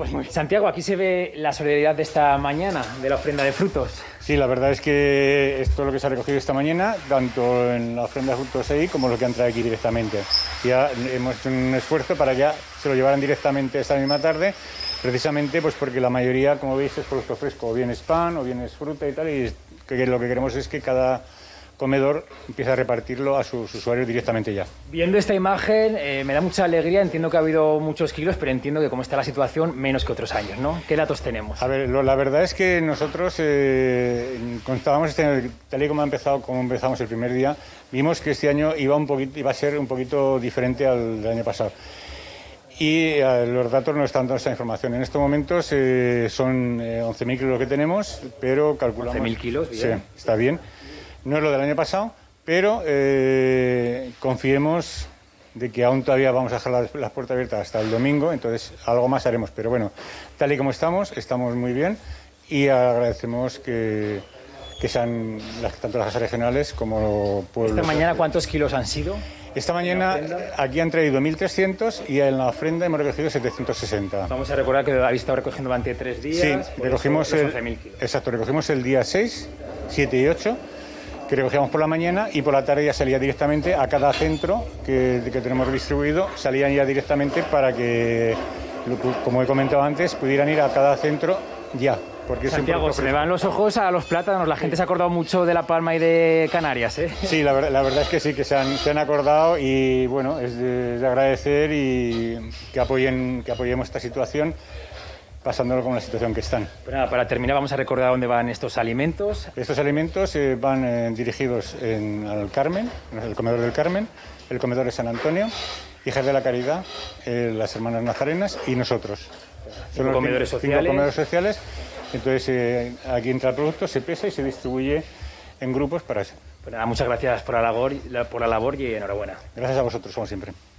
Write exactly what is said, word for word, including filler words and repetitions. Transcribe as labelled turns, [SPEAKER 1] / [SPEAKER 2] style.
[SPEAKER 1] Pues muy bien. Santiago, aquí se ve la solidaridad de esta mañana, de la ofrenda de frutos.
[SPEAKER 2] Sí, la verdad es que esto es lo que se ha recogido esta mañana, tanto en la ofrenda de frutos ahí como lo que han traído aquí directamente. Ya hemos hecho un esfuerzo para que ya se lo llevaran directamente esta misma tarde, precisamente pues porque la mayoría, como veis, es producto fresco, o bien es pan, o bien es fruta y tal, y que lo que queremos es que cada comedor empieza a repartirlo a sus usuarios directamente ya.
[SPEAKER 1] Viendo esta imagen eh, me da mucha alegría, entiendo que ha habido muchos kilos, pero entiendo que como está la situación, menos que otros años, ¿no? ¿Qué datos tenemos?
[SPEAKER 2] A ver, lo, la verdad es que nosotros eh, contábamos, este, tal y como ha empezado, como empezamos el primer día, vimos que este año iba, un poquito, iba a ser un poquito diferente al del año pasado. Y eh, los datos no están dando esa información. En estos momentos eh, son eh, once mil kilos lo que tenemos, pero calculamos...
[SPEAKER 1] once mil kilos, bien.
[SPEAKER 2] Sí, está bien. No es lo del año pasado, pero eh, confiemos de que aún todavía vamos a dejar las, las puertas abiertas hasta el domingo, entonces algo más haremos. Pero bueno, tal y como estamos, estamos muy bien y agradecemos que, que sean las, tanto las casas regionales como pueblos.
[SPEAKER 1] ¿Esta mañana cuántos kilos han sido?
[SPEAKER 2] Esta mañana aquí han traído mil trescientos y en la ofrenda hemos recogido setecientos sesenta.
[SPEAKER 1] Vamos a recordar que habéis estado recogiendo durante tres días.
[SPEAKER 2] Sí, recogimos el, exacto, recogimos el día seis, siete y ocho, que recogíamos por la mañana, y por la tarde ya salía directamente a cada centro que, que tenemos distribuido, salían ya directamente para que, como he comentado antes, pudieran ir a cada centro ya. Porque
[SPEAKER 1] Santiago, se me van los ojos a los plátanos. La gente se ha acordado mucho de La Palma y de Canarias, ¿eh?
[SPEAKER 2] Sí, la, la verdad es que sí, que se han, se han acordado y bueno, es de, de agradecer y que apoyen, que apoyemos esta situación, pasándolo con la situación que están.
[SPEAKER 1] Pues nada, para terminar vamos a recordar dónde van estos alimentos.
[SPEAKER 2] Estos alimentos eh, van eh, dirigidos en, al Carmen, el comedor del Carmen, el comedor de San Antonio, Hijas de la Caridad, eh, las Hermanas Nazarenas y nosotros.
[SPEAKER 1] Son los comedores
[SPEAKER 2] cinco,
[SPEAKER 1] sociales.
[SPEAKER 2] Cinco comedores sociales. Entonces eh, aquí entra el producto, se pesa y se distribuye en grupos para eso.
[SPEAKER 1] Pues nada, muchas gracias por la labor, por la labor y enhorabuena.
[SPEAKER 2] Gracias a vosotros, como siempre.